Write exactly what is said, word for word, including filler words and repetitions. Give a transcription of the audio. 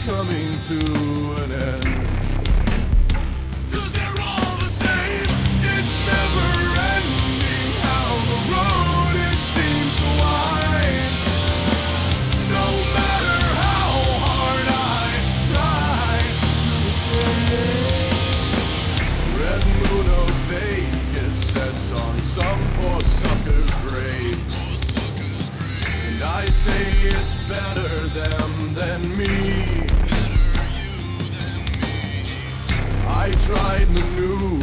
coming to an end. 'Cause they're all the same, it's never ending how the road it seems to wind. No matter how hard I try to escape, red moon of Vegas sets on some poor sucker's grave. And I say it's better them than me. I tried maneuver